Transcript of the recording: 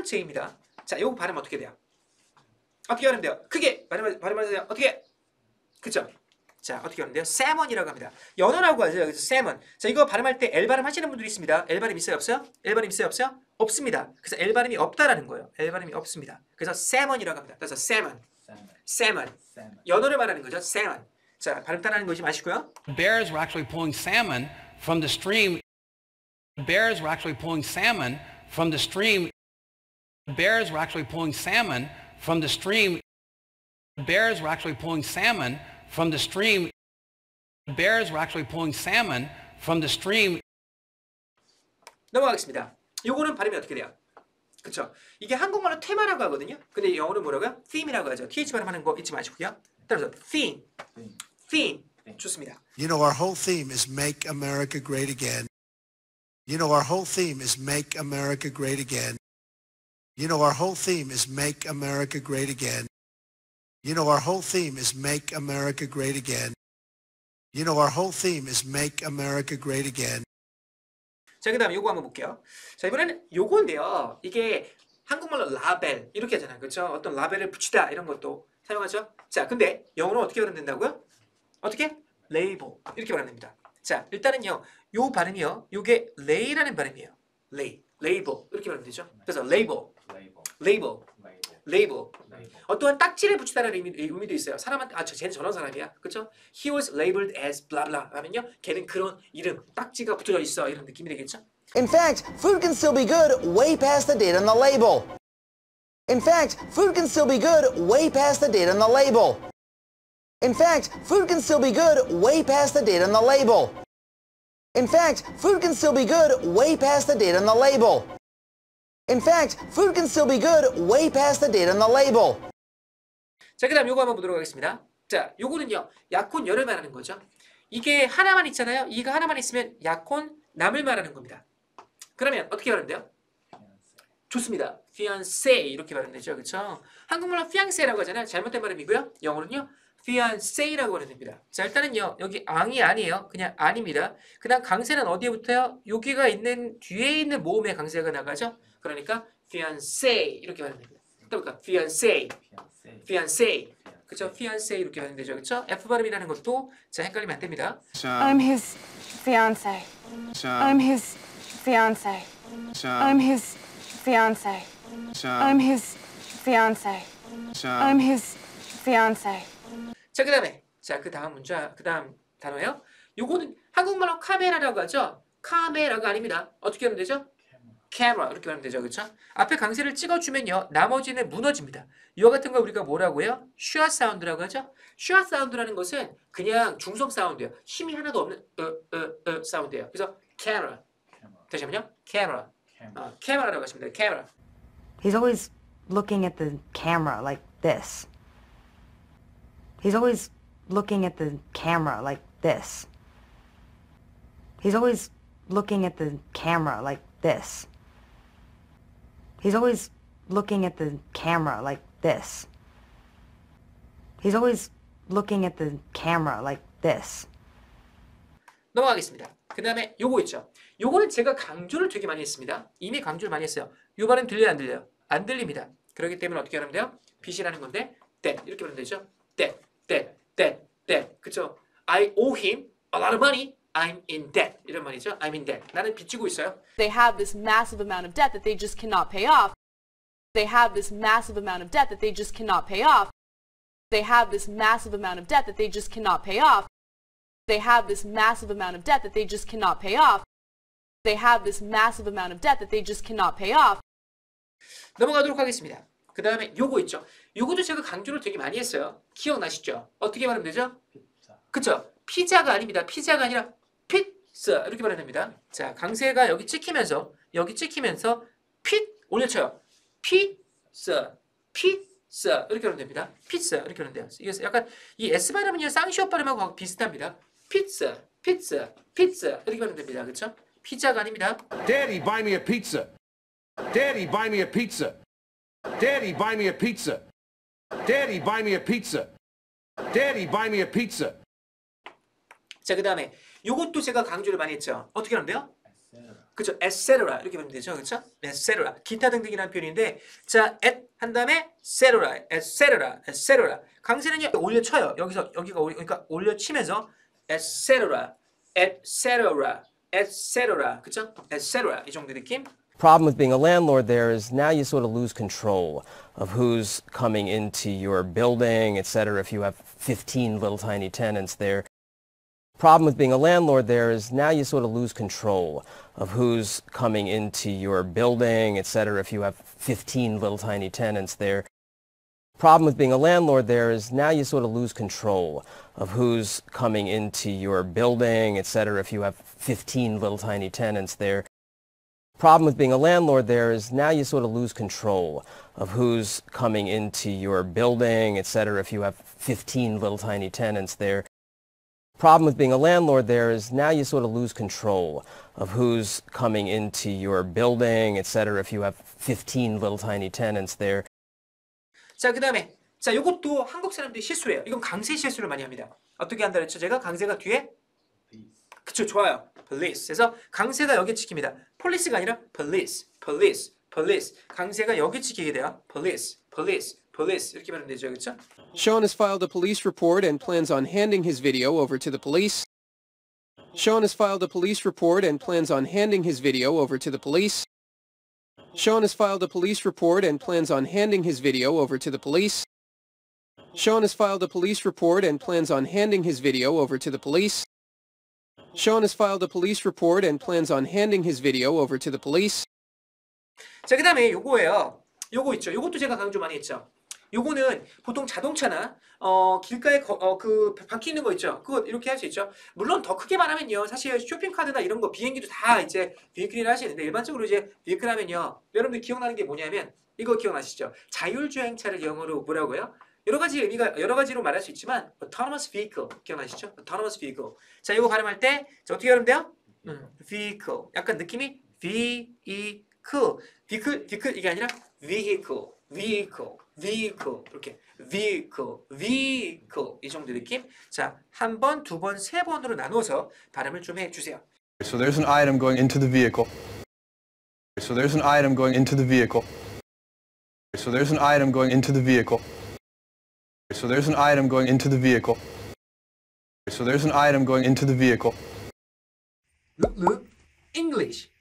J입니다. 자, 요거 발음 어떻게 돼요? 어떻게 발음 돼요? 크게 발음하세요. 어떻게? 그쵸? 자, 어떻게 하는데요? salmon이라고 합니다. 연어라고 하죠. 그래서 salmon. 자, 이거 발음할 때 L 발음 하시는 분들이 있습니다. L 발음 있어요? 없어요? L 발음 있어요? 없어요? 없습니다. 그래서 L 발음이 없다라는 거예요. L 발음이 없습니다. 그래서 salmon이라고 합니다. 그래서 salmon. salmon. 연어를 말하는 거죠. salmon. 자, 발음 따라하는 거 잊지 마시고요. Bears were actually pulling salmon from the stream. Bears were actually pulling salmon from the stream. Bears were actually pulling salmon from the stream. Bears were actually pulling salmon from the stream. Bears were actually pulling salmon from the stream. 넘어가겠습니다. 요거는 발음이 어떻게 돼요? 그쵸? 이게 한국말로 테마라고 하거든요. 근데 영어로 뭐라고요? theme이라고 하죠. th 발음하는 거 잊지 마시고요. 따라서 theme. theme. 좋습니다. You know, our whole theme is make America great again. You know, our whole theme is make America great again. You know, our whole theme is make America great again. You know, our whole theme is make America great again. You know, our whole theme is make America great again. 자, 그 다음에 요거 한번 볼게요. 자, 이번에는 요건데요. 이게 한국말로 라벨 이렇게 하잖아요. 그렇죠? 어떤 라벨을 붙이다 이런 것도 사용하죠. 자, 근데 영어로 어떻게 발음된다고요? 어떻게? 레이블 이렇게 발음됩니다. 자, 일단은요. 요 발음이요. 요게 레이라는 발음이에요. 레이블 이렇게 발음되죠. 그래서 레이블 어떠한 딱지를 붙이다라는 의미도 있어요. 사람한테 쟤는 저런 사람이야. 그렇죠? He was labeled as blah blah 하면요. 걔는 그런 이름, 딱지가 붙어져 있어. 이런 느낌이 되겠죠? In fact, food can still be good way past the date on the label. In fact, food can still be good way past the date on the label. In fact, food can still be good way past the date on the label. In fact, food can still be good way past the date on the label. In fact, food can still be good way past the date on the label. 자, 그 다음 요거 한번 보도록 하겠습니다. 자, 요거는요. 약혼 열을 말하는 거죠. 이게 하나만 있잖아요. 이거 하나만 있으면 약혼 남을 말하는 겁니다. 그러면 어떻게 발음돼요? 좋습니다. fiancé 이렇게 발음되죠. 그렇죠? 한국말로 fiancé라고 하잖아요. 잘못된 발음이고요. 영어로는요. fiancé라고 발음됩니다. 자, 일단은요. 여기 앙이 아니에요. 그냥 안입니다. 그 다음 강세는 어디에 붙어요? 여기가 있는 뒤에 있는 모음에 강세가 나가죠. 그러니까 fiancé 이렇게 발음됩니다. 그러니까 fiancé 그렇죠? fiancé 이렇게 발음되죠. 그렇죠? F 발음이라는 것도 자 헷갈리면 안 됩니다. I'm his fiance. I'm his fiance. I'm his fiance. I'm his fiance. I'm his fiance. 자, 그다음에 그 다음 문자, 그 다음 단어예요. 요거는 한국말로 카메라라고 하죠. 카메라가 아닙니다. 어떻게 하면 되죠? camera 이렇게 하면 되죠. 그렇죠? 앞에 강세를 찍어주면요. 나머지는 무너집니다. 이와 같은 거 우리가 뭐라고 해요? short sound라고 하죠. short sound라는 것은 그냥 중성 사운드예요. 힘이 하나도 없는 사운드예요. 그래서 camera. 다시 한번요. camera. camera라고 하시면 돼요. camera. He's always looking at the camera like this. He's always looking at the camera like this. He's always looking at the camera like this. He's always looking at the camera like this. He's always looking at the camera like this. 넘어가겠습니다. 그 다음에 요거 있죠. 요거는 제가 강조를 되게 많이 했습니다. 이미 강조를 많이 했어요. 요 발음 들려요? 안 들려요? 안 들립니다. 그렇기 때문에 어떻게 하면 돼요? 빚이라는 건데 debt 이렇게 하면 되죠. debt. 그쵸? I owe him a lot of money. I'm in debt. 이런 말이죠. I'm in debt. 나는 빚지고 있어요. They have this massive amount of debt that they just cannot pay off. They have this massive amount of debt that they just cannot pay off. They have this massive amount of debt that they just cannot pay off. They have this massive amount of debt that they just cannot pay off. They have this massive amount of debt that they just cannot pay off. 넘어가도록 하겠습니다. 그 다음에 요거 있죠. 요거도 제가 강조를 되게 많이 했어요. 기억나시죠? 어떻게 말하면 되죠? 그쵸? 피자가 아닙니다. 피자가 아니라 피자 이렇게 말합니다. 자, 강세가 여기 찍히면서 핏 올려쳐요. 피자 이렇게 하면 됩니다. 피자 이렇게 하면 돼요. 이게 약간 이 S 발음은요 쌍시옷 발음하고 비슷합니다. 피자 이렇게 하면 됩니다. 그렇죠? 피자가 아닙니다. Daddy, buy me a pizza. Daddy, buy me a pizza. Daddy, buy me a pizza. Daddy, buy me a pizza. Daddy, buy me a pizza. 자, 그 다음에 요것도 제가 강조를 많이 했죠. 어떻게 하면 돼요? 그쵸? etc. 이렇게 보면 되죠. 그쵸? etc. 기타 등등이라는 표현인데, 자, at 한 다음에 etc. etc. etc. 강세는요, 올려쳐요. 여기가 그러니까 올려치면서 etc. etc. etc. 그쵸? etc. 이 정도 느낌? Problem with being a landlord there is now you sort of lose control of who's coming into your building, etc. If you have 15 little tiny tenants there. Problem with being a landlord there is now you sort of lose control of who's coming into your building, etc. If you have 15 little tiny tenants there. Problem with being a landlord there is now you sort of lose control of who's coming into your building, etc. If you have 15 little tiny tenants there. Problem with being a landlord there is now you sort of lose control of who's coming into your building, etc. If you have 15 little tiny tenants there. Problem with being a landlord there is now you sort of lose control of who's coming into your building, etc. If you have 15 little tiny tenants there. 자, 그 다음에 자, 요것도 한국 사람들이 실수해요. 이건 강세 실수를 많이 합니다. 어떻게 한다 그랬죠? 제가 강세가 뒤에 그쵸, 좋아요. police. 그래서 강세가 여기 찍힙니다. police가 아니라 police, police, police. 강세가 여기 찍히게 돼요. police, police, police. 이렇게 말하면 되죠, 그렇죠? Sean has filed a police report and plans on handing his video over to the police. Sean has filed a police report and plans on handing his video over to the police. Sean has filed a police report and plans on handing his video over to the police. Sean has filed a police report and plans on handing his video over to the police. Sean has filed a police report and plans on handing his video over to the police. 자, 그 다음에 요거예요. 요거 있죠. 요것도 제가 강조 많이 했죠. 요거는 보통 자동차나 길가에 그 바퀴 있는 거 있죠. 그거 이렇게 할 수 있죠. 물론 더 크게 말하면요. 사실 쇼핑카드나 이런 거 비행기도 다 이제 비클이라 하시는데 일반적으로 이제 비클 하면요. 여러분들 기억나는 게 뭐냐면 이거 기억나시죠? 자율주행차를 영어로 뭐라고요? 여러 가지 의미가 여러 가지로 말할 수 있지만 autonomous vehicle 기억나시죠? autonomous vehicle. 자, 이거 발음할 때 어떻게 하면 돼요? vehicle. 약간 느낌이 vehicle. vehicle 이게 아니라 vehicle. vehicle. vehicle. 이렇게 vehicle. vehicle. 이 정도 느낌. 자, 한 번, 두 번, 세 번으로 나눠서 발음을 좀 해 주세요. So there's an item going into the vehicle. So there's an item going into the vehicle. So there's an item going into the vehicle. So there's an item going into the vehicle. So there's an item going into the vehicle. English.